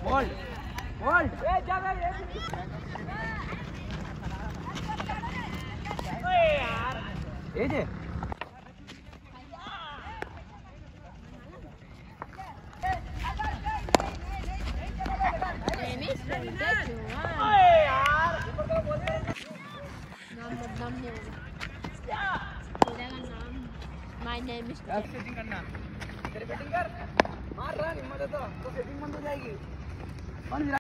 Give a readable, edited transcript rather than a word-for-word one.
Hold hold A J My name is setting करना तेरे batting कर मार रहा नहीं मजा तो सेटिंग बंद हो जाएगी।